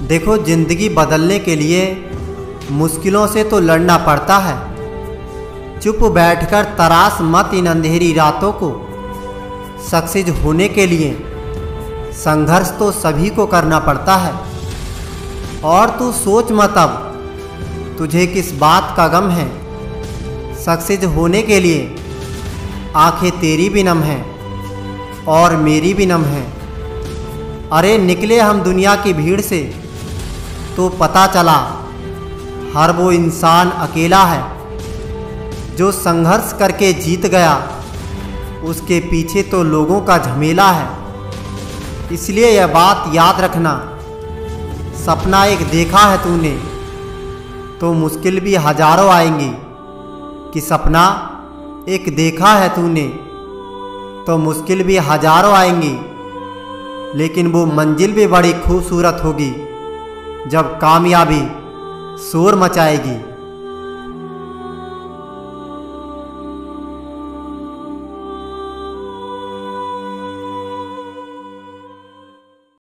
देखो, जिंदगी बदलने के लिए मुश्किलों से तो लड़ना पड़ता है। चुप बैठकर तराश मत इन अंधेरी रातों को। सक्सेस होने के लिए संघर्ष तो सभी को करना पड़ता है। और तू सोच मत अब तुझे किस बात का गम है। सक्सेस होने के लिए आंखें तेरी भी नम हैं और मेरी भी नम है। अरे निकले हम दुनिया की भीड़ से तो पता चला हर वो इंसान अकेला है जो संघर्ष करके जीत गया। उसके पीछे तो लोगों का झमेला है। इसलिए यह बात याद रखना, सपना एक देखा है तूने तो मुश्किल भी हजारों आएंगी। कि सपना एक देखा है तूने तो मुश्किल भी हजारों आएंगी, लेकिन वो मंजिल भी बड़ी खूबसूरत होगी जब कामयाबी शोर मचाएगी।